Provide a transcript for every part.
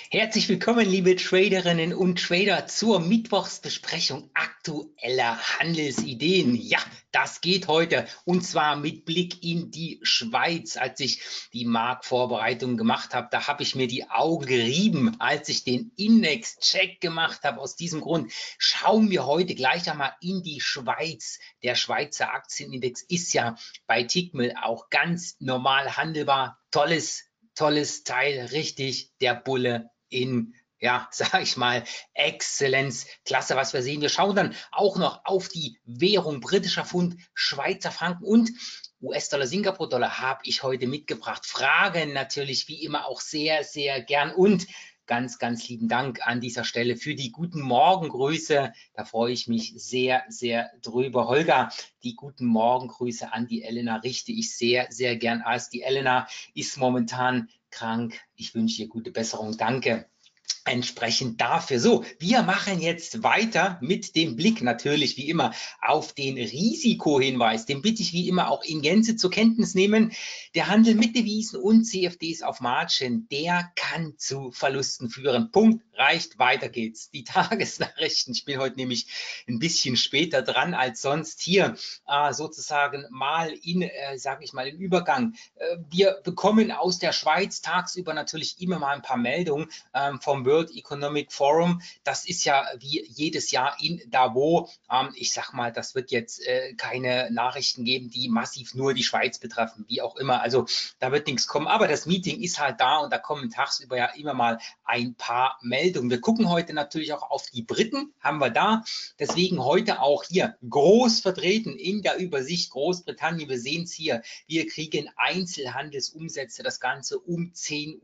Herzlich willkommen, liebe Traderinnen und Trader, zur Mittwochsbesprechung aktueller Handelsideen. Ja, das geht heute und zwar mit Blick in die Schweiz. Als ich die Marktvorbereitung gemacht habe, da habe ich mir die Augen gerieben, als ich den Index-Check gemacht habe. Aus diesem Grund schauen wir heute gleich einmal in die Schweiz. Der Schweizer Aktienindex ist ja bei Tickmill auch ganz normal handelbar. Tolles Teil, richtig, der Bulle in, ja, sag ich mal, Exzellenz. Klasse, was wir sehen. Wir schauen dann auch noch auf die Währung britischer Pfund, Schweizer Franken und US-Dollar, Singapur-Dollar habe ich heute mitgebracht. Fragen natürlich wie immer auch sehr gern und ganz lieben Dank an dieser Stelle für die guten Morgengrüße. Da freue ich mich sehr drüber. Holger, die guten Morgengrüße an die Elena richte ich sehr gern aus. Die Elena ist momentan krank. Ich wünsche ihr gute Besserung. Danke entsprechend dafür. So, wir machen jetzt weiter mit dem Blick natürlich wie immer auf den Risikohinweis. Den bitte ich wie immer auch in Gänze zur Kenntnis nehmen. Der Handel mit Devisen und CFDs auf Margin, der kann zu Verlusten führen. Punkt, reicht, weiter geht's. Die Tagesnachrichten, ich bin heute nämlich ein bisschen später dran als sonst hier, sozusagen mal in, sage ich mal, im Übergang. Wir bekommen aus der Schweiz tagsüber natürlich immer mal ein paar Meldungen vom World Economic Forum. Das ist ja wie jedes Jahr in Davos. Ich sag mal, das wird jetzt keine Nachrichten geben, die massiv nur die Schweiz betreffen, wie auch immer. Also da wird nichts kommen. Aber das Meeting ist halt da und da kommen tagsüber ja immer mal ein paar Meldungen. Wir gucken heute natürlich auch auf die Briten, haben wir da. Deswegen heute auch hier groß vertreten in der Übersicht Großbritannien. Wir sehen es hier. Wir kriegen Einzelhandelsumsätze, das Ganze um 10:30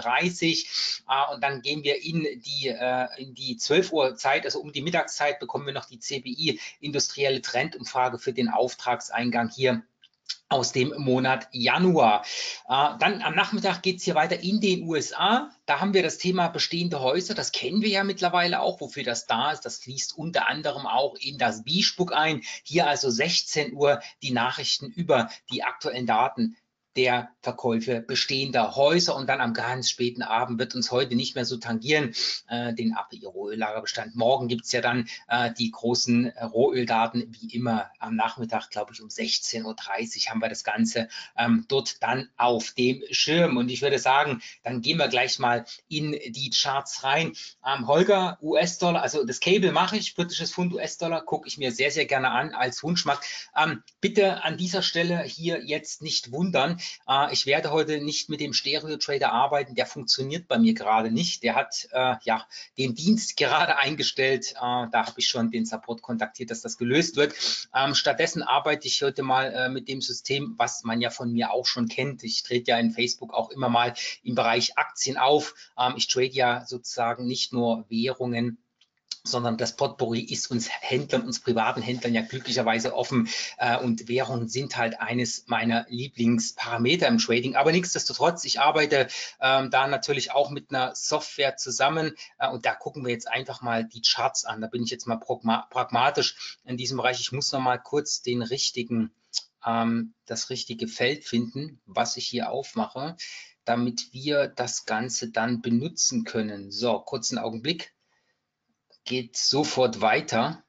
Uhr. Und dann gehen wir in die 12 Uhr Zeit, also um die Mittagszeit, bekommen wir noch die CBI industrielle Trendumfrage für den Auftragseingang hier aus dem Monat Januar. Dann am Nachmittag geht es hier weiter in den USA. Da haben wir das Thema bestehende Häuser. Das kennen wir ja mittlerweile auch, wofür das da ist. Das fließt unter anderem auch in das B-Spuk ein. Hier also 16 Uhr die Nachrichten über die aktuellen Daten der Verkäufe bestehender Häuser und dann am ganz späten Abend wird uns heute nicht mehr so tangieren, den Rohöllagerbestand. Morgen gibt es ja dann die großen Rohöldaten, wie immer am Nachmittag, glaube ich, um 16:30 Uhr haben wir das Ganze dort dann auf dem Schirm. Und ich würde sagen, dann gehen wir gleich mal in die Charts rein. Holger, US-Dollar, also das Cable mache ich, britisches Pfund, US-Dollar, gucke ich mir sehr gerne an als Wunschmarkt. Bitte an dieser Stelle hier jetzt nicht wundern. Ich werde heute nicht mit dem Stereo-Trader arbeiten, der funktioniert bei mir gerade nicht. Der hat ja den Dienst gerade eingestellt. Da habe ich schon den Support kontaktiert, dass das gelöst wird. Stattdessen arbeite ich heute mal mit dem System, was man ja von mir auch schon kennt. Ich trete ja in Facebook auch immer mal im Bereich Aktien auf. Ich trade ja sozusagen nicht nur Währungen, sondern das Potpourri ist uns Händlern, uns privaten Händlern ja glücklicherweise offen und Währungen sind halt eines meiner Lieblingsparameter im Trading. Aber nichtsdestotrotz, ich arbeite da natürlich auch mit einer Software zusammen und da gucken wir jetzt einfach mal die Charts an. Da bin ich jetzt mal pragmatisch in diesem Bereich. Ich muss noch mal kurz den das richtige Feld finden, was ich hier aufmache, damit wir das Ganze dann benutzen können. So, kurzen Augenblick. Geht sofort weiter.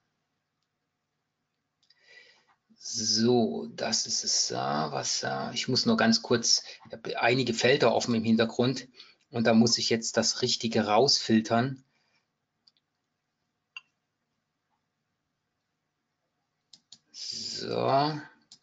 So, das ist es da, ich muss nur ganz kurz, ich habe einige Felder offen im Hintergrund und da muss ich jetzt das Richtige rausfiltern. So.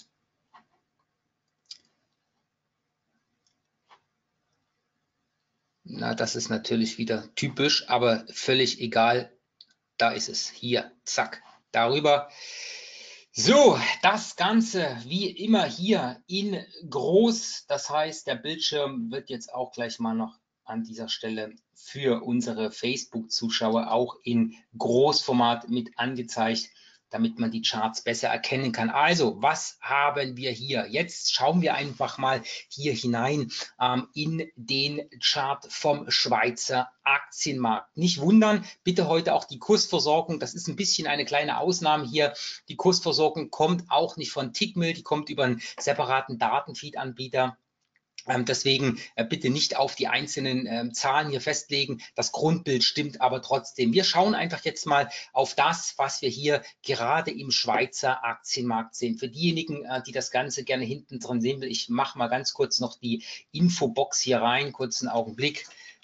Na, das ist natürlich wieder typisch, aber völlig egal. Da ist es. Hier, zack, darüber. So, das Ganze wie immer hier in groß. Das heißt, der Bildschirm wird jetzt auch gleich mal noch an dieser Stelle für unsere Facebook-Zuschauer auch in Großformat mit angezeigt, damit man die Charts besser erkennen kann. Also, was haben wir hier? Jetzt schauen wir einfach mal hier hinein in den Chart vom Schweizer Aktienmarkt. Nicht wundern, bitte heute auch die Kursversorgung. Das ist ein bisschen eine kleine Ausnahme hier. Die Kursversorgung kommt auch nicht von Tickmill, die kommt über einen separaten Datenfeed-Anbieter. Deswegen bitte nicht auf die einzelnen Zahlen hier festlegen. Das Grundbild stimmt aber trotzdem. Wir schauen einfach jetzt mal auf das, was wir hier gerade im Schweizer Aktienmarkt sehen. Für diejenigen, die das Ganze gerne hinten drin sehen will, ich mache mal ganz kurz noch die Infobox hier rein, kurz einen Augenblick.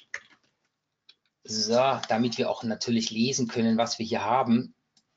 So, damit wir auch natürlich lesen können, was wir hier haben.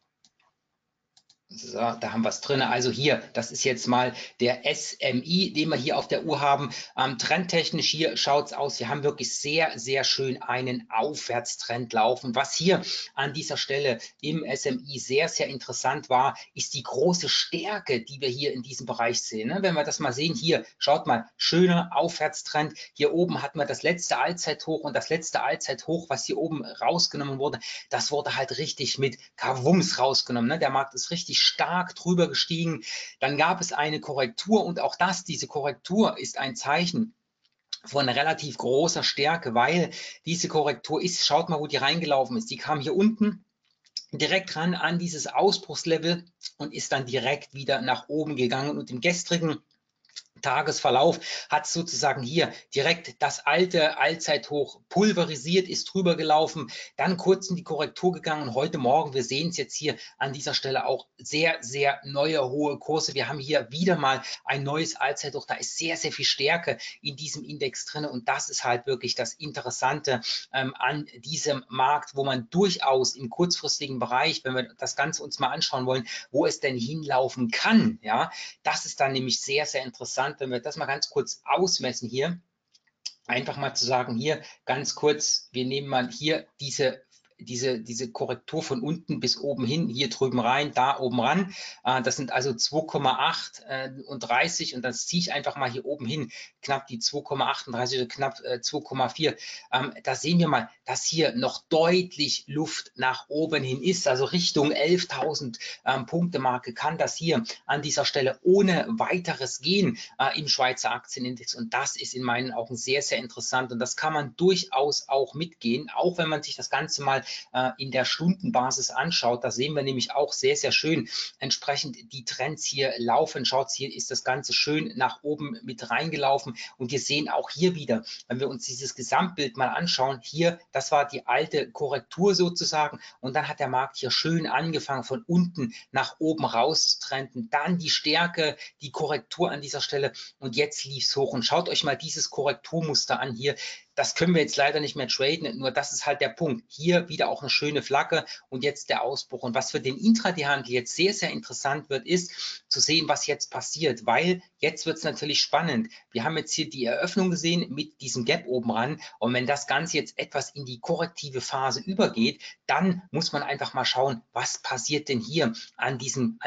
So, da haben wir es drin. Also hier, das ist jetzt mal der SMI, den wir hier auf der Uhr haben. Trendtechnisch hier schaut es aus. Wir haben wirklich sehr, sehr schön einen Aufwärtstrend laufen. Was hier an dieser Stelle im SMI sehr, sehr interessant war, ist die große Stärke, die wir hier in diesem Bereich sehen. Wenn wir das mal sehen, hier, schaut mal, schöner Aufwärtstrend. Hier oben hatten wir das letzte Allzeithoch und das letzte Allzeithoch, was hier oben rausgenommen wurde, das wurde halt richtig mit Kavums rausgenommen. Der Markt ist richtig stark drüber gestiegen. Dann gab es eine Korrektur und auch diese Korrektur ist ein Zeichen von relativ großer Stärke, weil diese Korrektur ist, schaut mal, wo die reingelaufen ist. Die kam hier unten direkt ran an dieses Ausbruchslevel und ist dann direkt wieder nach oben gegangen und im gestrigen Tagesverlauf hat sozusagen hier direkt das alte Allzeithoch pulverisiert, ist drüber gelaufen, dann kurz in die Korrektur gegangen und heute Morgen, wir sehen es jetzt hier an dieser Stelle auch sehr, sehr neue hohe Kurse. Wir haben hier wieder mal ein neues Allzeithoch, da ist sehr, sehr viel Stärke in diesem Index drin und das ist halt wirklich das Interessante an diesem Markt, wo man durchaus im kurzfristigen Bereich, wenn wir das Ganze uns mal anschauen wollen, wo es denn hinlaufen kann, ja, das ist dann nämlich sehr, sehr interessant, wenn wir das mal ganz kurz ausmessen hier, einfach mal zu sagen, hier ganz kurz, wir nehmen mal hier diese Korrektur von unten bis oben hin, hier drüben rein, da oben ran. Das sind also 2,8 und 30 und das ziehe ich einfach mal hier oben hin, knapp die 2,38 oder knapp 2,4. Da sehen wir mal, dass hier noch deutlich Luft nach oben hin ist, also Richtung 11.000 Punkte Marke kann das hier an dieser Stelle ohne weiteres gehen im Schweizer Aktienindex und das ist in meinen Augen sehr, sehr interessant und das kann man durchaus auch mitgehen, auch wenn man sich das Ganze mal in der Stundenbasis anschaut. Da sehen wir nämlich auch sehr, sehr schön entsprechend die Trends hier laufen. Schaut, hier ist das Ganze schön nach oben mit reingelaufen und wir sehen auch hier wieder, wenn wir uns dieses Gesamtbild mal anschauen, hier, das war die alte Korrektur sozusagen und dann hat der Markt hier schön angefangen von unten nach oben raus zu trenden, dann die Stärke, die Korrektur an dieser Stelle und jetzt lief es hoch und schaut euch mal dieses Korrekturmuster an hier. Das können wir jetzt leider nicht mehr traden, nur das ist halt der Punkt. Hier wieder auch eine schöne Flagge und jetzt der Ausbruch. Und was für den Intraday-Handel jetzt sehr, sehr interessant wird, ist zu sehen, was jetzt passiert, weil jetzt wird es natürlich spannend. Wir haben jetzt hier die Eröffnung gesehen mit diesem Gap oben ran und wenn das Ganze jetzt etwas in die korrektive Phase übergeht, dann muss man einfach mal schauen, was passiert denn hier an diesem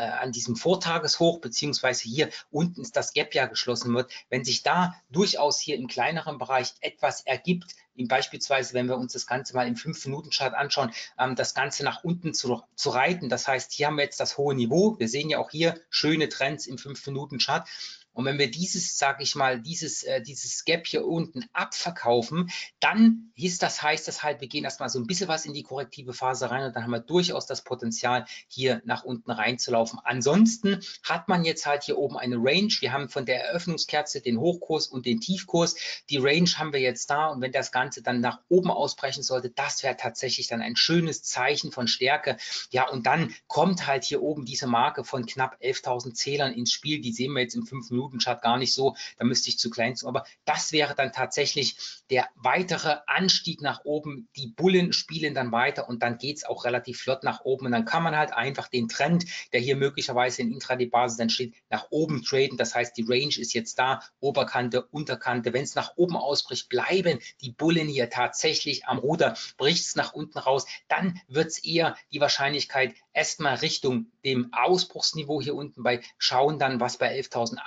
Vortageshoch, beziehungsweise hier unten ist das Gap ja geschlossen wird. Wenn sich da durchaus hier im kleineren Bereich etwas ergibt, beispielsweise, wenn wir uns das Ganze mal im 5-Minuten-Chart anschauen, das Ganze nach unten zu reiten. Das heißt, hier haben wir jetzt das hohe Niveau. Wir sehen ja auch hier schöne Trends im 5-Minuten-Chart. Und wenn wir dieses, sage ich mal, dieses Gap hier unten abverkaufen, dann heißt das halt, wir gehen erstmal so ein bisschen was in die korrektive Phase rein und dann haben wir durchaus das Potenzial, hier nach unten reinzulaufen. Ansonsten hat man jetzt halt hier oben eine Range. Wir haben von der Eröffnungskerze den Hochkurs und den Tiefkurs. Die Range haben wir jetzt da und wenn das Ganze dann nach oben ausbrechen sollte, das wäre tatsächlich dann ein schönes Zeichen von Stärke. Ja, und dann kommt halt hier oben diese Marke von knapp 11.000 Zählern ins Spiel. Die sehen wir jetzt im 5-Minuten-Chart gar nicht so. Da müsste ich zu klein sein. Aber das wäre dann tatsächlich der weitere Anstieg nach oben. Die Bullen spielen dann weiter und dann geht es auch relativ flott nach oben. Und dann kann man halt einfach den Trend, der hier möglicherweise in Intraday-Basis dann steht, nach oben traden. Das heißt, die Range ist jetzt da, Oberkante, Unterkante. Wenn es nach oben ausbricht, bleiben die Bullen hier tatsächlich am Ruder. Bricht es nach unten raus, dann wird es eher die Wahrscheinlichkeit erstmal Richtung dem Ausbruchsniveau hier unten bei schauen dann, was bei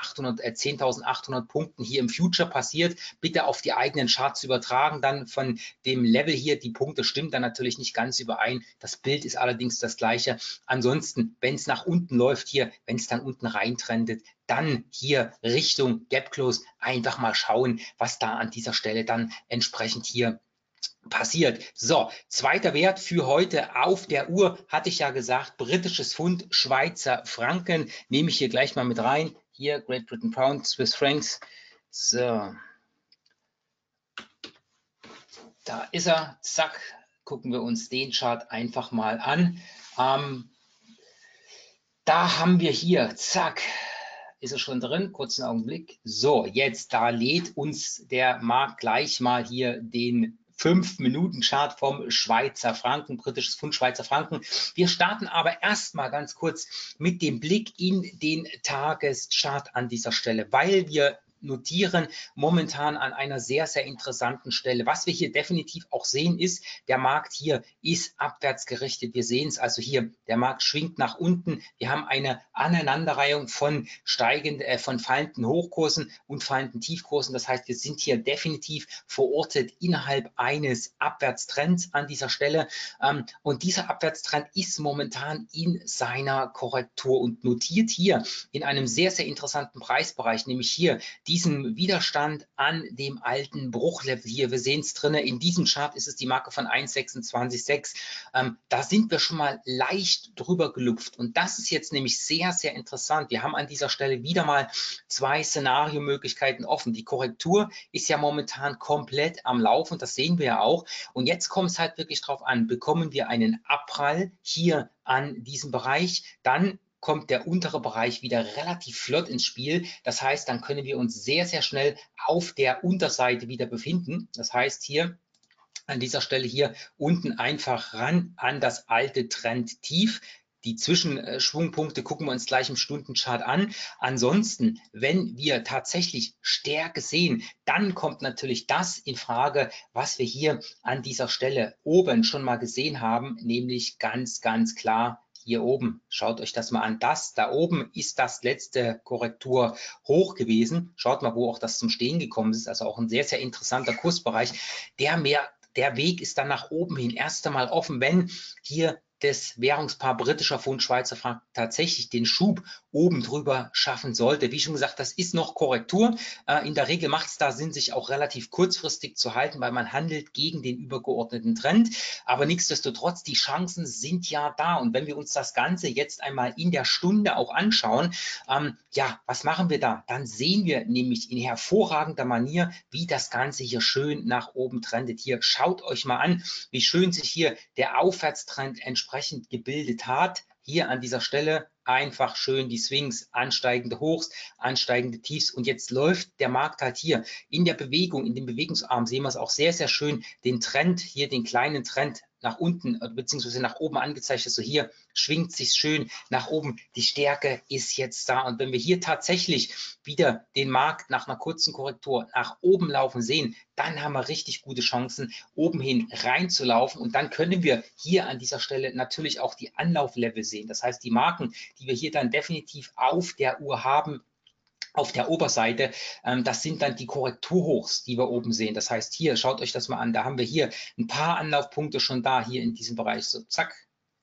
10.800 Punkten hier im Future passiert. Bitte auf die eigenen Charts übertragen, dann von dem Level hier, die Punkte stimmen dann natürlich nicht ganz überein. Das Bild ist allerdings das gleiche. Ansonsten, wenn es nach unten läuft hier, wenn es dann unten reintrendet, dann hier Richtung Gap Close einfach mal schauen, was da an dieser Stelle dann entsprechend hier passiert. So, zweiter Wert für heute auf der Uhr, hatte ich ja gesagt, britisches Pfund, Schweizer Franken, nehme ich hier gleich mal mit rein. Hier Great Britain Pound, Swiss Francs, So, da ist er. Zack, gucken wir uns den Chart einfach mal an. Da haben wir hier, zack, ist er schon drin, kurzen Augenblick. So, jetzt, da lädt uns der Markt gleich mal hier den 5-Minuten-Chart vom Schweizer Franken, britisches Pfund, Schweizer Franken. Wir starten aber erstmal ganz kurz mit dem Blick in den Tageschart an dieser Stelle, weil wir notieren momentan an einer sehr, sehr interessanten Stelle. Was wir hier definitiv auch sehen ist, der Markt hier ist abwärts gerichtet. Wir sehen es also hier, der Markt schwingt nach unten. Wir haben eine Aneinanderreihung von von fallenden Hochkursen und fallenden Tiefkursen. Das heißt, wir sind hier definitiv verortet innerhalb eines Abwärtstrends an dieser Stelle. Und dieser Abwärtstrend ist momentan in seiner Korrektur und notiert hier in einem sehr, sehr interessanten Preisbereich, nämlich hier diesen Widerstand an dem alten Bruchlevel hier. Wir sehen es drin, in diesem Chart ist es die Marke von 1,26,6. Da sind wir schon mal leicht drüber gelupft und das ist jetzt nämlich sehr, sehr interessant. Wir haben an dieser Stelle wieder mal zwei Szenariomöglichkeiten offen. Die Korrektur ist ja momentan komplett am Laufen, das sehen wir ja auch. Und jetzt kommt es halt wirklich drauf an, bekommen wir einen Abprall hier an diesem Bereich, dann kommt der untere Bereich wieder relativ flott ins Spiel. Das heißt, dann können wir uns sehr, sehr schnell auf der Unterseite wieder befinden. Das heißt, hier an dieser Stelle hier unten einfach ran an das alte Trendtief. Die Zwischenschwungpunkte gucken wir uns gleich im Stundenchart an. Ansonsten, wenn wir tatsächlich Stärke sehen, dann kommt natürlich das in Frage, was wir hier an dieser Stelle oben schon mal gesehen haben, nämlich ganz, ganz klar hier oben. Schaut euch das mal an. Das da oben ist das letzte Korrektur hoch gewesen. Schaut mal, wo auch das zum Stehen gekommen ist. Also auch ein sehr, sehr interessanter Kursbereich. Der Weg ist dann nach oben hin erst einmal offen, wenn hier das Währungspaar britischer Pfund, Schweizer Franken tatsächlich den Schub oben drüber schaffen sollte. Wie schon gesagt, das ist noch Korrektur. In der Regel macht es da Sinn, sich auch relativ kurzfristig zu halten, weil man handelt gegen den übergeordneten Trend. Aber nichtsdestotrotz, die Chancen sind ja da. Und wenn wir uns das Ganze jetzt einmal in der Stunde auch anschauen, ja, was machen wir da? Dann sehen wir nämlich in hervorragender Manier, wie das Ganze hier schön nach oben trendet. Hier schaut euch mal an, wie schön sich hier der Aufwärtstrend entsprechend gebildet hat. Hier an dieser Stelle einfach schön die Swings, ansteigende Hochs, ansteigende Tiefs und jetzt läuft der Markt halt hier in der Bewegung, in dem Bewegungsarm sehen wir es auch sehr, sehr schön, den Trend hier, den kleinen Trend nach unten beziehungsweise nach oben angezeichnet. So hier schwingt sich schön nach oben. Die Stärke ist jetzt da. Und wenn wir hier tatsächlich wieder den Markt nach einer kurzen Korrektur nach oben laufen sehen, dann haben wir richtig gute Chancen, oben hin reinzulaufen. Und dann können wir hier an dieser Stelle natürlich auch die Anlauflevel sehen. Das heißt, die Marken, die wir hier dann definitiv auf der Uhr haben, auf der Oberseite, das sind dann die Korrekturhochs, die wir oben sehen. Das heißt, hier, schaut euch das mal an, da haben wir hier ein paar Anlaufpunkte schon da, hier in diesem Bereich. So, zack.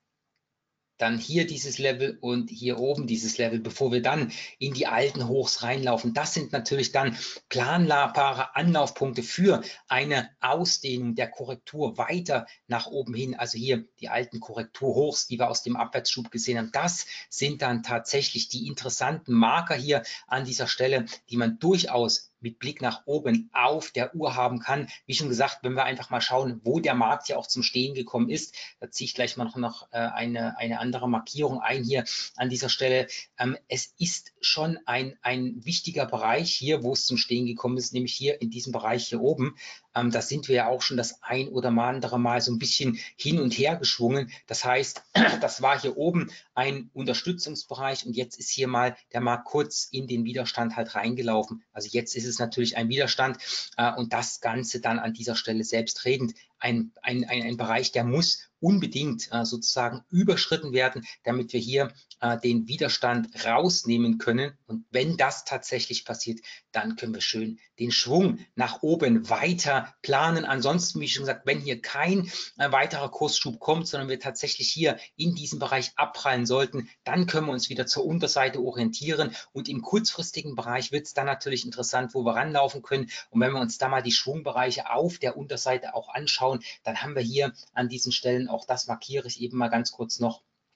Dann hier dieses Level und hier oben dieses Level, bevor wir dann in die alten Hochs reinlaufen. Das sind natürlich dann planbare Anlaufpunkte für eine Ausdehnung der Korrektur weiter nach oben hin. Also hier die alten Korrekturhochs, die wir aus dem Abwärtsschub gesehen haben. Das sind dann tatsächlich die interessanten Marker hier an dieser Stelle, die man durchaus mit Blick nach oben auf der Uhr haben kann. Wie schon gesagt, wenn wir einfach mal schauen, wo der Markt ja auch zum Stehen gekommen ist, da ziehe ich gleich mal noch eine andere Markierung ein hier an dieser Stelle. Es ist schon ein wichtiger Bereich hier, wo es zum Stehen gekommen ist, nämlich hier in diesem Bereich hier oben. Da sind wir ja auch schon das ein oder andere Mal so ein bisschen hin und her geschwungen. Das heißt, das war hier oben ein Unterstützungsbereich und jetzt ist hier mal der Markt kurz in den Widerstand halt reingelaufen. Also jetzt ist es natürlich ein Widerstand und das Ganze dann an dieser Stelle selbstredend ein Bereich, der muss unbedingt sozusagen überschritten werden, damit wir hier den Widerstand rausnehmen können. Und wenn das tatsächlich passiert, dann können wir schön den Schwung nach oben weiter planen. Ansonsten, wie schon gesagt, wenn hier kein weiterer Kursschub kommt, sondern wir tatsächlich hier in diesem Bereich abprallen sollten, dann können wir uns wieder zur Unterseite orientieren. Und im kurzfristigen Bereich wird es dann natürlich interessant, wo wir ranlaufen können. Und wenn wir uns da mal die Schwungbereiche auf der Unterseite auch anschauen, dann haben wir hier an diesen Stellen, auch das markiere ich eben mal ganz kurz noch,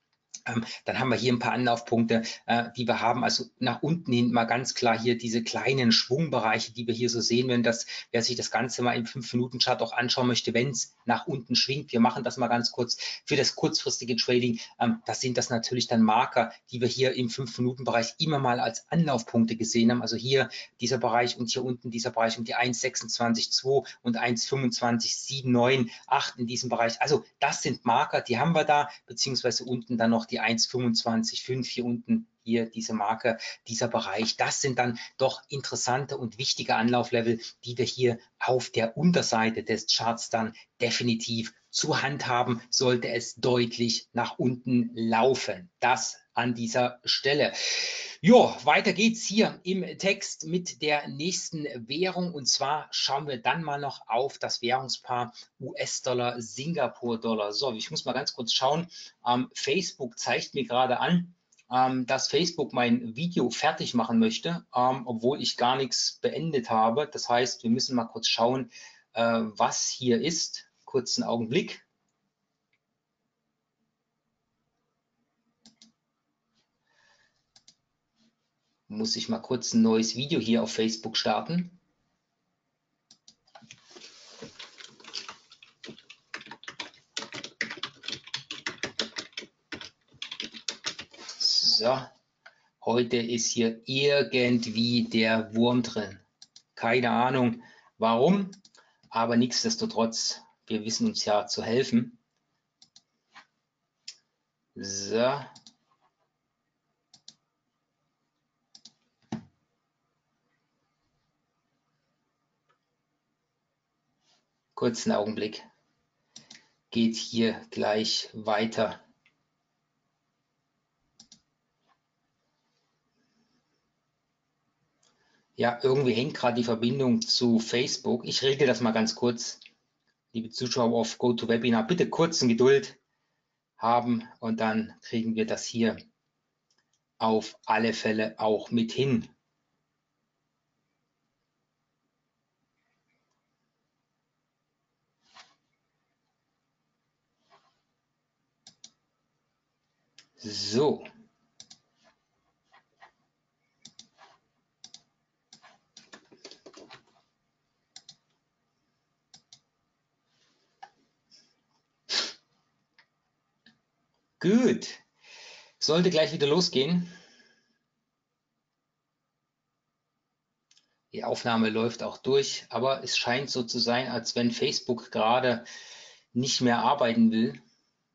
Dann haben wir hier ein paar Anlaufpunkte, die wir haben. Also nach unten hin mal ganz klar hier diese kleinen Schwungbereiche, die wir hier so sehen, wer sich das Ganze mal im 5-Minuten-Chart auch anschauen möchte, wenn es nach unten schwingt. Wir machen das mal ganz kurz für das kurzfristige Trading. Das sind das natürlich dann Marker, die wir hier im 5-Minuten-Bereich immer mal als Anlaufpunkte gesehen haben. Also hier dieser Bereich und hier unten dieser Bereich und die 1,26,2 und 1,25,798 in diesem Bereich. Also das sind Marker, die haben wir da, beziehungsweise unten dann noch die 1,25,5 hier unten, hier diese Marke, dieser Bereich. Das sind dann doch interessante und wichtige Anlauflevel, die wir hier auf der Unterseite des Charts dann definitiv zur Hand haben, sollte es deutlich nach unten laufen. Das an dieser Stelle. Jo, weiter geht's hier im Text mit der nächsten Währung, und zwar schauen wir dann mal noch auf das Währungspaar US-Dollar, Singapur-Dollar. So, ich muss mal ganz kurz schauen. Facebook zeigt mir gerade an, dass Facebook mein Video fertig machen möchte, obwohl ich gar nichts beendet habe. Das heißt, wir müssen mal kurz schauen, was hier ist. Kurzen Augenblick. Muss ich mal kurz ein neues Video hier auf Facebook starten. So, heute ist hier irgendwie der Wurm drin. Keine Ahnung warum, aber nichtsdestotrotz, wir wissen uns ja zu helfen. So. Kurzen Augenblick. Geht hier gleich weiter. Ja, irgendwie hängt gerade die Verbindung zu Facebook. Ich regle das mal ganz kurz. Liebe Zuschauer auf GoToWebinar, bitte kurzen Geduld haben und dann kriegen wir das hier auf alle Fälle auch mit hin. So. Gut. Sollte gleich wieder losgehen. Die Aufnahme läuft auch durch, aber es scheint so zu sein, als wenn Facebook gerade nicht mehr arbeiten will.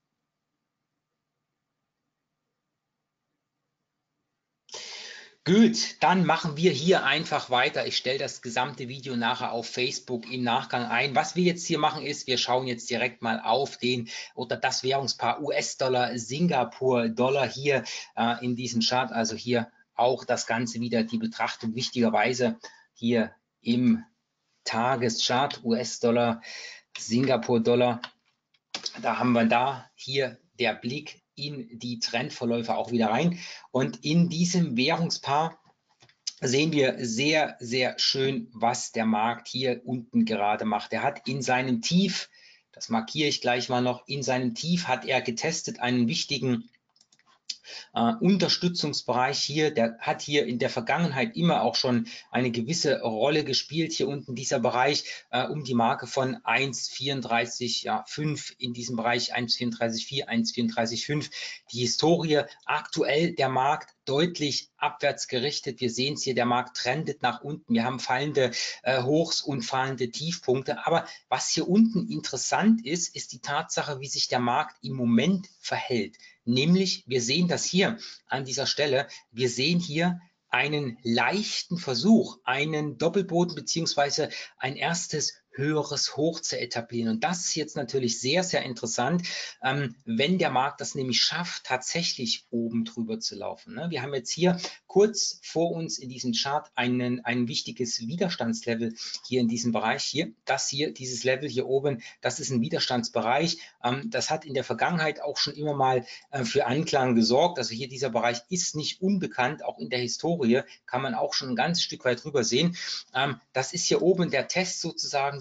Gut, dann machen wir hier einfach weiter. Ich stelle das gesamte Video nachher auf Facebook im Nachgang ein. Was wir jetzt hier machen ist, wir schauen jetzt direkt mal auf das Währungspaar US-Dollar, Singapur-Dollar hier in diesem Chart. Also hier auch das Ganze wieder die Betrachtung wichtigerweise hier im Tageschart US-Dollar, Singapur-Dollar. Da haben wir hier der Blick in die Trendverläufe auch wieder rein. Und in diesem Währungspaar sehen wir sehr, sehr schön, was der Markt hier unten gerade macht. Er hat in seinem Tief, das markiere ich gleich mal noch, in seinem Tief hat er getestet einen wichtigen Unterstützungsbereich hier, der hat hier in der Vergangenheit immer auch schon eine gewisse Rolle gespielt. Hier unten dieser Bereich um die Marke von 1,34,5 in diesem Bereich 1,34,4, 1,34,5. Die Historie aktuell der Markt deutlich abwärts gerichtet. Wir sehen es hier, der Markt trendet nach unten. Wir haben fallende Hochs und fallende Tiefpunkte. Aber was hier unten interessant ist, ist die Tatsache, wie sich der Markt im Moment verhält. Nämlich, wir sehen das hier an dieser Stelle, wir sehen hier einen leichten Versuch, einen Doppelboden beziehungsweise ein erstes höheres Hoch zu etablieren. Und das ist jetzt natürlich sehr, sehr interessant, wenn der Markt das nämlich schafft, tatsächlich oben drüber zu laufen. Wir haben jetzt hier kurz vor uns in diesem Chart ein wichtiges Widerstandslevel hier in diesem Bereich hier. Dieses Level hier oben, das ist ein Widerstandsbereich. Das hat in der Vergangenheit auch schon immer mal für Anklang gesorgt. Also hier dieser Bereich ist nicht unbekannt, auch in der Historie kann man auch schon ein ganzes Stück weit drüber sehen. Das ist hier oben der Test sozusagen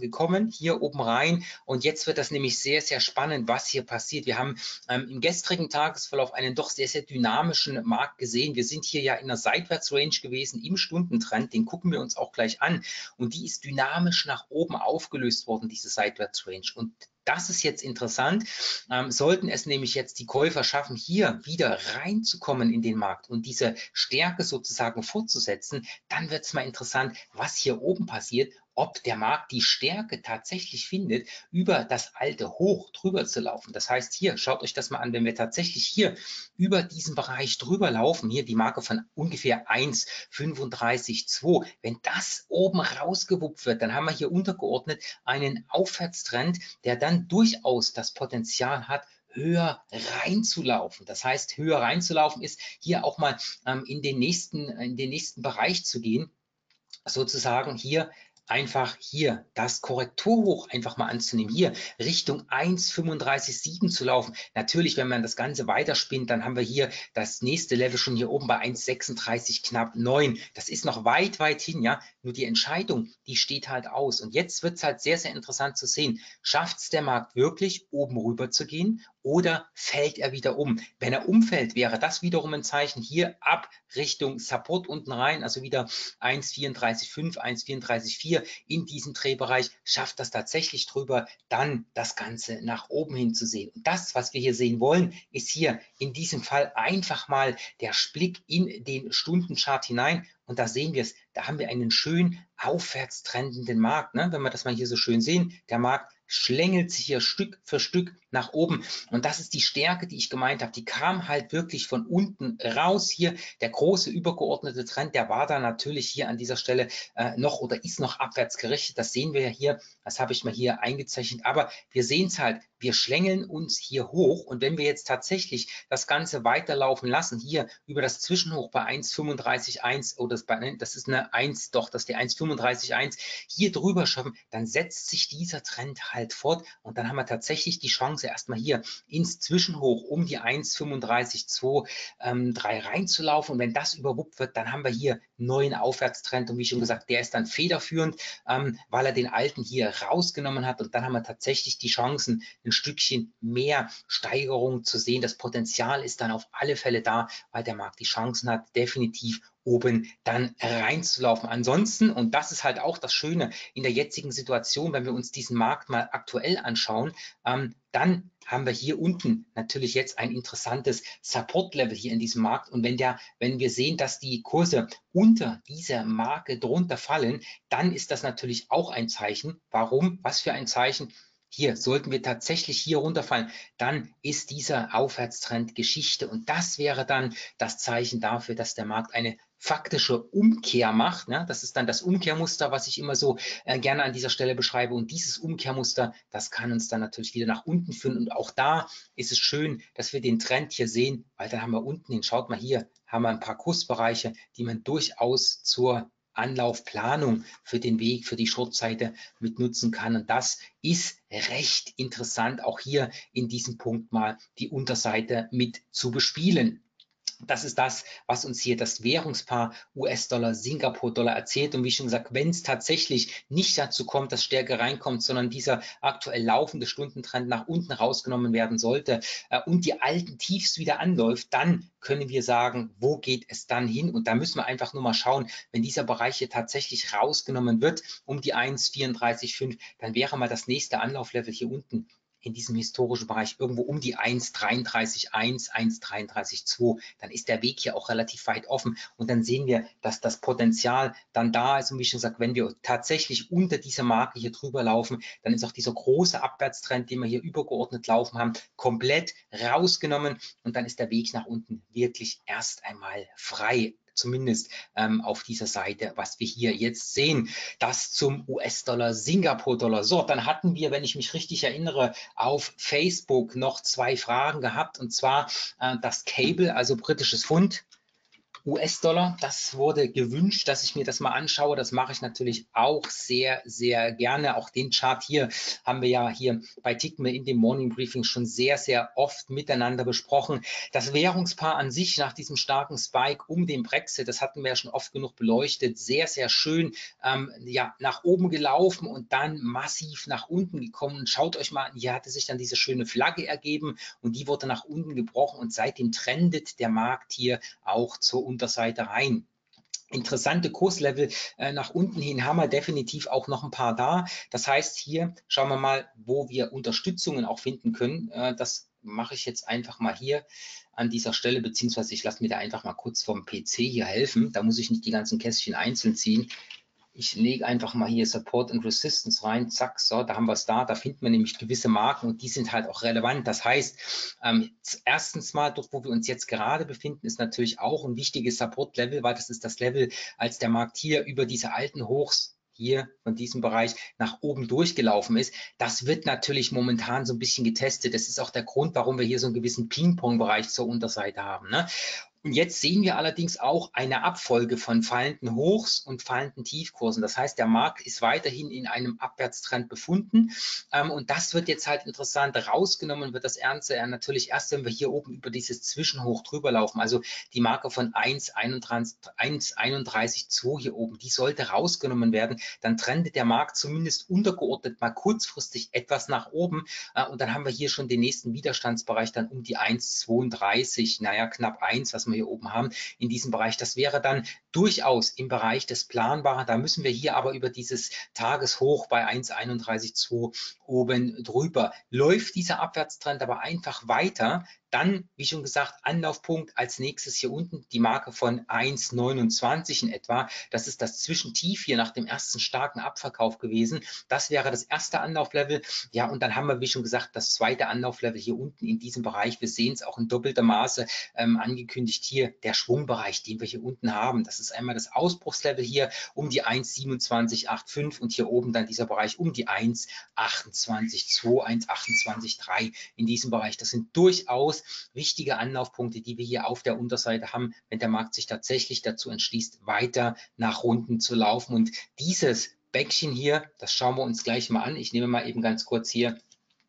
gekommen, hier oben rein. Und jetzt wird das nämlich sehr, sehr spannend, was hier passiert. Wir haben im gestrigen Tagesverlauf einen doch sehr, sehr dynamischen Markt gesehen. Wir sind hier ja in einer Seitwärtsrange gewesen im Stundentrend. Den gucken wir uns auch gleich an. Und die ist dynamisch nach oben aufgelöst worden, diese Seitwärtsrange. Und das ist jetzt interessant. Sollten es nämlich jetzt die Käufer schaffen, hier wieder reinzukommen in den Markt und diese Stärke sozusagen fortzusetzen, dann wird es mal interessant, was hier oben passiert, ob der Markt die Stärke tatsächlich findet, über das alte Hoch drüber zu laufen. Das heißt hier, schaut euch das mal an, wenn wir tatsächlich hier über diesen Bereich drüber laufen, hier die Marke von ungefähr 1,35,2, wenn das oben rausgewuppt wird, dann haben wir hier untergeordnet einen Aufwärtstrend, der dann durchaus das Potenzial hat, höher reinzulaufen. Das heißt, höher reinzulaufen ist hier auch mal in den nächsten Bereich zu gehen, sozusagen hier einfach hier das Korrekturhoch einfach mal anzunehmen, hier Richtung 1,35,7 zu laufen. Natürlich, wenn man das Ganze weiterspinnt, dann haben wir hier das nächste Level schon hier oben bei 1,36 knapp 9. Das ist noch weit, weit hin, ja. Nur die Entscheidung, die steht halt aus. Und jetzt wird es halt sehr, sehr interessant zu sehen, schafft es der Markt wirklich, oben rüber zu gehen oder fällt er wieder um? Wenn er umfällt, wäre das wiederum ein Zeichen hier ab Richtung Support unten rein, also wieder 1,34,5, 1,34,4 in diesem Drehbereich, schafft das tatsächlich drüber, dann das Ganze nach oben hin zu sehen. Und das, was wir hier sehen wollen, ist hier in diesem Fall einfach mal der Blick in den Stundenchart hinein. Und da sehen wir es, da haben wir einen schön aufwärts trendenden Markt. Ne? Wenn wir das mal hier so schön sehen, der Markt schlängelt sich hier Stück für Stück nach oben. Und das ist die Stärke, die ich gemeint habe. Die kam halt wirklich von unten raus hier. Der große übergeordnete Trend, der war da natürlich hier an dieser Stelle noch oder ist noch abwärts gerichtet. Das sehen wir ja hier. Das habe ich mal hier eingezeichnet. Aber wir sehen es halt. Wir schlängeln uns hier hoch. Und wenn wir jetzt tatsächlich das Ganze weiterlaufen lassen, hier über das Zwischenhoch bei 1,35,1 oder das ist eine 1, doch, das ist die 1,35,1, hier drüber schaffen, dann setzt sich dieser Trend halt fort und dann haben wir tatsächlich die Chance, erstmal hier ins Zwischenhoch um die 1,35,2 reinzulaufen. Und wenn das überwuppt wird, dann haben wir hier einen neuen Aufwärtstrend. Und wie schon gesagt, der ist dann federführend, weil er den alten hier rausgenommen hat. Und dann haben wir tatsächlich die Chancen, ein Stückchen mehr Steigerung zu sehen. Das Potenzial ist dann auf alle Fälle da, weil der Markt die Chancen hat, definitiv oben dann reinzulaufen. Ansonsten, und das ist halt auch das Schöne in der jetzigen Situation, wenn wir uns diesen Markt mal aktuell anschauen, dann haben wir hier unten natürlich jetzt ein interessantes Support-Level hier in diesem Markt. Und wenn wir sehen, dass die Kurse unter dieser Marke drunter fallen, dann ist das natürlich auch ein Zeichen. Warum? Was für ein Zeichen? Hier sollten wir tatsächlich hier runterfallen, dann ist dieser Aufwärtstrend Geschichte. Und das wäre dann das Zeichen dafür, dass der Markt eine faktische Umkehr macht. Ne? Das ist dann das Umkehrmuster, was ich immer so gerne an dieser Stelle beschreibe. Und dieses Umkehrmuster, das kann uns dann natürlich wieder nach unten führen. Und auch da ist es schön, dass wir den Trend hier sehen, weil dann haben wir unten hin, schaut mal hier, haben wir ein paar Kursbereiche, die man durchaus zur Anlaufplanung für den Weg, für die Shortseite mit nutzen kann. Und das ist recht interessant, auch hier in diesem Punkt mal die Unterseite mit zu bespielen. Das ist das, was uns hier das Währungspaar US-Dollar, Singapur-Dollar erzählt. Und wie schon gesagt, wenn es tatsächlich nicht dazu kommt, dass Stärke reinkommt, sondern dieser aktuell laufende Stundentrend nach unten rausgenommen werden sollte und die alten Tiefs wieder anläuft, dann können wir sagen, wo geht es dann hin? Und da müssen wir einfach nur mal schauen, wenn dieser Bereich hier tatsächlich rausgenommen wird, um die 1,34,5, dann wäre mal das nächste Anlauflevel hier unten in diesem historischen Bereich irgendwo um die 1,33,1, 1,33,2, dann ist der Weg hier auch relativ weit offen und dann sehen wir, dass das Potenzial dann da ist und wie schon gesagt, wenn wir tatsächlich unter dieser Marke hier drüber laufen, dann ist auch dieser große Abwärtstrend, den wir hier übergeordnet laufen haben, komplett rausgenommen und dann ist der Weg nach unten wirklich erst einmal frei. Zumindest auf dieser Seite, was wir hier jetzt sehen. Das zum US-Dollar, Singapur-Dollar. So, dann hatten wir, wenn ich mich richtig erinnere, auf Facebook noch 2 Fragen gehabt, und zwar das Cable, also britisches Pfund, US-Dollar, das wurde gewünscht, dass ich mir das mal anschaue. Das mache ich natürlich auch sehr, sehr gerne. Auch den Chart hier haben wir ja hier bei Tickme in dem Morning Briefing schon sehr, sehr oft miteinander besprochen. Das Währungspaar an sich nach diesem starken Spike um den Brexit, das hatten wir ja schon oft genug beleuchtet, sehr, sehr schön ja, nach oben gelaufen und dann massiv nach unten gekommen. Und schaut euch mal an, hier hatte sich dann diese schöne Flagge ergeben und die wurde nach unten gebrochen und seitdem trendet der Markt hier auch zur Unterseite rein. Interessante Kurslevel nach unten hin haben wir definitiv auch noch ein paar da. Das heißt, hier schauen wir mal, wo wir Unterstützungen auch finden können. Das mache ich jetzt einfach mal hier an dieser Stelle, beziehungsweise ich lasse mir da einfach mal kurz vom PC hier helfen. Da muss ich nicht die ganzen Kästchen einzeln ziehen. Ich lege einfach mal hier Support und Resistance rein, zack, so, da haben wir es da findet man nämlich gewisse Marken und die sind halt auch relevant. Das heißt, erstens mal, dort wo wir uns jetzt gerade befinden, ist natürlich auch ein wichtiges Support-Level, weil das ist das Level, als der Markt hier über diese alten Hochs hier von diesem Bereich nach oben durchgelaufen ist. Das wird natürlich momentan so ein bisschen getestet. Das ist auch der Grund, warum wir hier so einen gewissen Ping-Pong-Bereich zur Unterseite haben. Ne? Und jetzt sehen wir allerdings auch eine Abfolge von fallenden Hochs und fallenden Tiefkursen. Das heißt, der Markt ist weiterhin in einem Abwärtstrend befunden. Und das wird jetzt halt interessant. Rausgenommen wird das Ernste natürlich erst, wenn wir hier oben über dieses Zwischenhoch drüber laufen. Also die Marke von 1,31,2 hier oben, die sollte rausgenommen werden. Dann trendet der Markt zumindest untergeordnet mal kurzfristig etwas nach oben. Und dann haben wir hier schon den nächsten Widerstandsbereich dann um die 1,32, naja, knapp 1, was wir hier oben haben, in diesem Bereich. Das wäre dann durchaus im Bereich des Planbaren. Da müssen wir hier aber über dieses Tageshoch bei 1,31,2 oben drüber. Läuft dieser Abwärtstrend aber einfach weiter, dann, wie schon gesagt, Anlaufpunkt als nächstes hier unten die Marke von 1,29 in etwa. Das ist das Zwischentief hier nach dem ersten starken Abverkauf gewesen. Das wäre das erste Anlauflevel. Ja, und dann haben wir, wie schon gesagt, das zweite Anlauflevel hier unten in diesem Bereich. Wir sehen es auch in doppelter Maße angekündigt hier, der Schwungbereich, den wir hier unten haben. Das ist einmal das Ausbruchslevel hier um die 1,2785 und hier oben dann dieser Bereich um die 1,28,2, 1,28,3 in diesem Bereich. Das sind durchaus wichtige Anlaufpunkte, die wir hier auf der Unterseite haben, wenn der Markt sich tatsächlich dazu entschließt, weiter nach unten zu laufen. Und dieses Bäckchen hier, das schauen wir uns gleich mal an. Ich nehme mal eben ganz kurz hier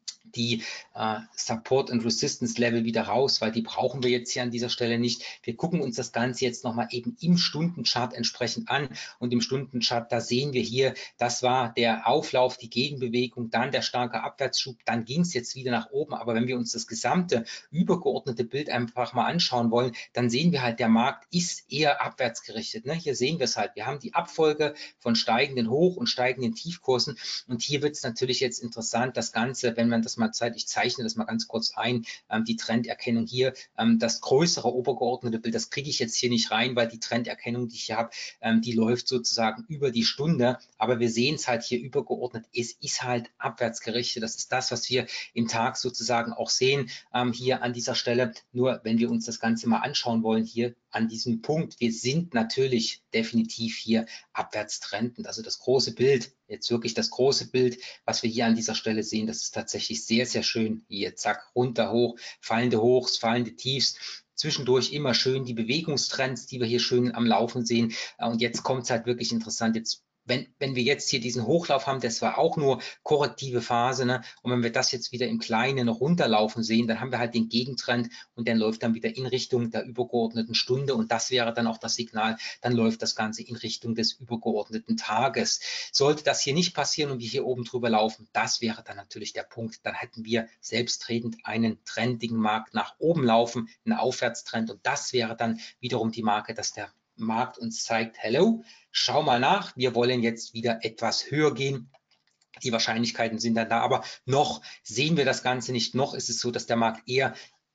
die Support und Resistance Level wieder raus, weil die brauchen wir jetzt hier an dieser Stelle nicht. Wir gucken uns das Ganze jetzt nochmal eben im Stundenchart entsprechend an und im Stundenchart, da sehen wir hier, das war der Auflauf, die Gegenbewegung, dann der starke Abwärtsschub, dann ging es jetzt wieder nach oben, aber wenn wir uns das gesamte übergeordnete Bild einfach mal anschauen wollen, dann sehen wir halt, der Markt ist eher abwärts gerichtet. Ne? Hier sehen wir es halt, wir haben die Abfolge von steigenden Hoch- und steigenden Tiefkursen und hier wird es natürlich jetzt interessant, das Ganze, wenn man das mal zeigt, ich zeichne das mal ganz kurz ein, die Trenderkennung hier, das größere obergeordnete Bild, das kriege ich jetzt hier nicht rein, weil die Trenderkennung, die ich hier habe, die läuft sozusagen über die Stunde, aber wir sehen es halt hier übergeordnet, es ist halt abwärts gerichtet, das ist das, was wir im Tag sozusagen auch sehen, hier an dieser Stelle, nur wenn wir uns das Ganze mal anschauen wollen, hier an diesem Punkt, wir sind natürlich definitiv hier abwärts trendend, also das große Bild, jetzt wirklich das große Bild, was wir hier an dieser Stelle sehen, das ist tatsächlich sehr, sehr schön. Hier, zack, runter, hoch, fallende Hochs, fallende Tiefs. Zwischendurch immer schön die Bewegungstrends, die wir hier schön am Laufen sehen. Und jetzt kommt es halt wirklich interessant. Jetzt wenn wir jetzt hier diesen Hochlauf haben, das war auch nur korrektive Phase, ne? Und wenn wir das jetzt wieder im Kleinen runterlaufen sehen, dann haben wir halt den Gegentrend und der läuft dann wieder in Richtung der übergeordneten Stunde und das wäre dann auch das Signal, dann läuft das Ganze in Richtung des übergeordneten Tages. Sollte das hier nicht passieren und wir hier oben drüber laufen, das wäre dann natürlich der Punkt, dann hätten wir selbstredend einen trendigen Markt nach oben laufen, einen Aufwärtstrend und das wäre dann wiederum die Marke, dass der Markt uns zeigt, hello, schau mal nach, wir wollen jetzt wieder etwas höher gehen. Die Wahrscheinlichkeiten sind dann da, aber noch sehen wir das Ganze nicht. Noch ist es so, dass der Markt eher,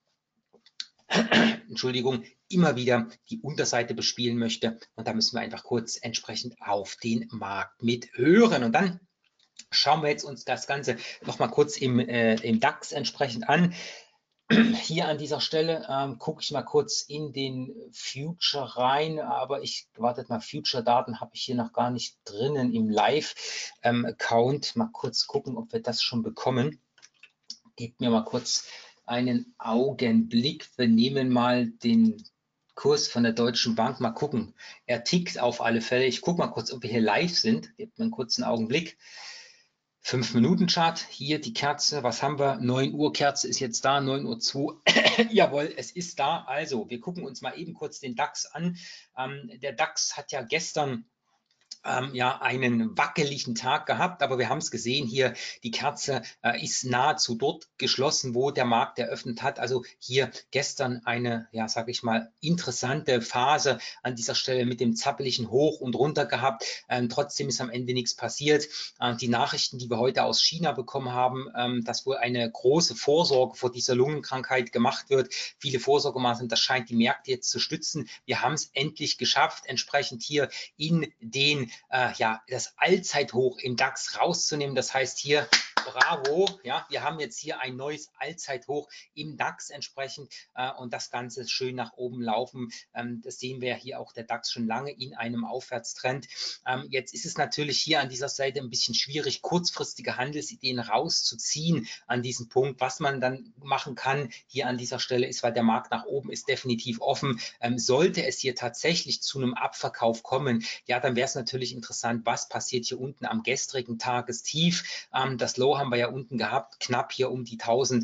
Entschuldigung, immer wieder die Unterseite bespielen möchte. Und da müssen wir einfach kurz entsprechend auf den Markt mithören. Und dann schauen wir jetzt uns das Ganze noch mal kurz im DAX entsprechend an. Hier an dieser Stelle gucke ich mal kurz in den Future rein, aber wartet mal, Future-Daten habe ich hier noch gar nicht drinnen im Live-Account. Mal kurz gucken, ob wir das schon bekommen. Gebt mir mal kurz einen Augenblick. Wir nehmen mal den Kurs von der Deutschen Bank. Mal gucken. Er tickt auf alle Fälle. Ich gucke mal kurz, ob wir hier live sind. Gebt mir einen kurzen Augenblick. 5-Minuten-Chart. Hier die Kerze. Was haben wir? 9 Uhr Kerze ist jetzt da. 9:02 Uhr. Jawohl, es ist da. Also, wir gucken uns mal eben kurz den DAX an. Der DAX hat ja gestern ja, einen wackeligen Tag gehabt, aber wir haben es gesehen hier, die Kerze ist nahezu dort geschlossen, wo der Markt eröffnet hat. Also hier gestern eine, ja, sage ich mal, interessante Phase an dieser Stelle mit dem zappeligen Hoch und runter gehabt. Trotzdem ist am Ende nichts passiert. Die Nachrichten, die wir heute aus China bekommen haben, dass wohl eine große Vorsorge vor dieser Lungenkrankheit gemacht wird. Viele Vorsorgemaßnahmen, das scheint die Märkte jetzt zu stützen. Wir haben es endlich geschafft, entsprechend hier in den ja, das Allzeithoch im DAX rauszunehmen. Das heißt hier, bravo, ja, wir haben jetzt hier ein neues Allzeithoch im DAX entsprechend und das Ganze schön nach oben laufen. Das sehen wir hier auch, der DAX schon lange in einem Aufwärtstrend. Jetzt ist es natürlich hier an dieser Seite ein bisschen schwierig, kurzfristige Handelsideen rauszuziehen an diesem Punkt. Was man dann machen kann hier an dieser Stelle ist, weil der Markt nach oben ist definitiv offen, sollte es hier tatsächlich zu einem Abverkauf kommen, ja, dann wäre es natürlich interessant, was passiert hier unten am gestrigen Tagestief. Das Low haben wir ja unten gehabt, knapp hier um die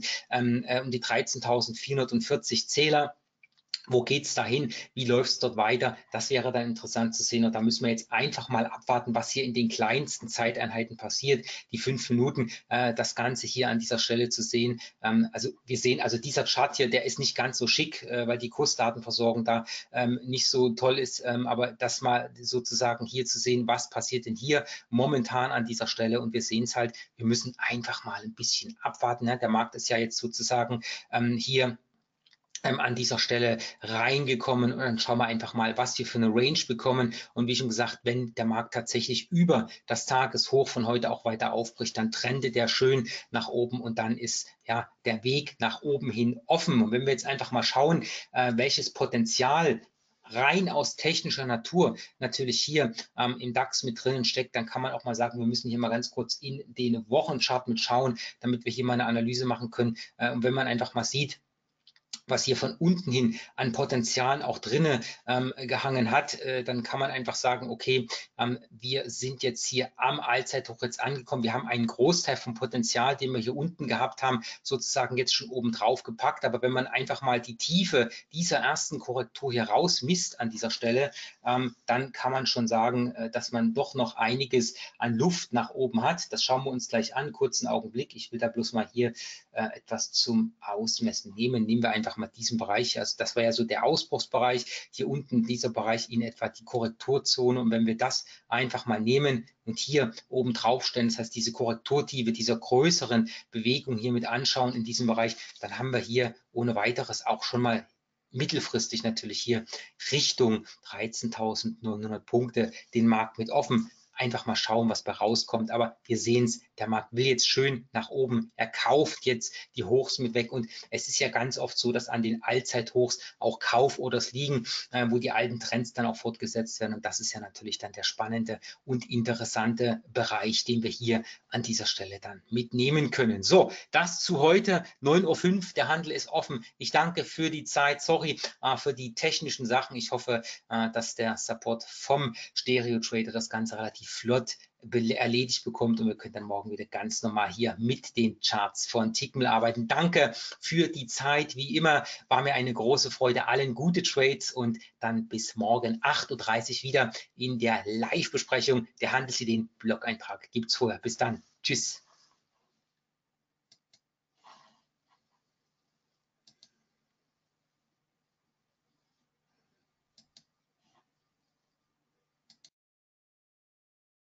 13.440 Zähler. Wo geht es dahin? Wie läuft es dort weiter? Das wäre dann interessant zu sehen. Und da müssen wir jetzt einfach mal abwarten, was hier in den kleinsten Zeiteinheiten passiert. Die 5 Minuten, das Ganze hier an dieser Stelle zu sehen. Also wir sehen, also dieser Chart hier, der ist nicht ganz so schick, weil die Kursdatenversorgung da nicht so toll ist. Aber das mal sozusagen hier zu sehen, was passiert denn hier momentan an dieser Stelle. Und wir sehen es halt, wir müssen einfach mal ein bisschen abwarten. Ne? Der Markt ist ja jetzt sozusagen hier an dieser Stelle reingekommen und dann schauen wir einfach mal, was wir für eine Range bekommen. Und wie schon gesagt, wenn der Markt tatsächlich über das Tageshoch von heute auch weiter aufbricht, dann trendet der schön nach oben und dann ist ja der Weg nach oben hin offen. Und wenn wir jetzt einfach mal schauen, welches Potenzial rein aus technischer Natur natürlich hier im DAX mit drinnen steckt, dann kann man auch mal sagen, wir müssen hier mal ganz kurz in den Wochenchart mit schauen, damit wir hier mal eine Analyse machen können. Und wenn man einfach mal sieht, was hier von unten hin an Potenzialen auch drinne gehangen hat, dann kann man einfach sagen, okay, wir sind jetzt hier am Allzeithoch jetzt angekommen. Wir haben einen Großteil vom Potenzial, den wir hier unten gehabt haben, sozusagen jetzt schon oben drauf gepackt. Aber wenn man einfach mal die Tiefe dieser ersten Korrektur hier rausmisst an dieser Stelle, dann kann man schon sagen, dass man doch noch einiges an Luft nach oben hat. Das schauen wir uns gleich an. Kurzen Augenblick. Ich will da bloß mal hier etwas zum Ausmessen nehmen. Nehmen wir einfach mal diesen Bereich. Also das war ja so der Ausbruchsbereich. Hier unten dieser Bereich in etwa die Korrekturzone. Und wenn wir das einfach mal nehmen und hier oben drauf stellen, das heißt diese Korrekturtiefe dieser größeren Bewegung hier mit anschauen in diesem Bereich, dann haben wir hier ohne weiteres auch schon mal mittelfristig natürlich hier Richtung 13.900 Punkte den Markt mit offen. Einfach mal schauen, was bei rauskommt. Aber wir sehen es, der Markt will jetzt schön nach oben. Er kauft jetzt die Hochs mit weg. Und es ist ja ganz oft so, dass an den Allzeithochs auch Kauforders liegen, wo die alten Trends dann auch fortgesetzt werden. Und das ist ja natürlich dann der spannende und interessante Bereich, den wir hier an dieser Stelle dann mitnehmen können. So, das zu heute, 9:05 Uhr. Der Handel ist offen. Ich danke für die Zeit. Sorry für die technischen Sachen. Ich hoffe, dass der Support vom Stereo Trader das Ganze relativ flott erledigt bekommt und wir können dann morgen wieder ganz normal hier mit den Charts von Tickmill arbeiten. Danke für die Zeit. Wie immer war mir eine große Freude. Allen gute Trades und dann bis morgen 8:30 Uhr wieder in der Live-Besprechung. Der Handelsideen-Blog-Eintrag gibt es vorher. Bis dann. Tschüss.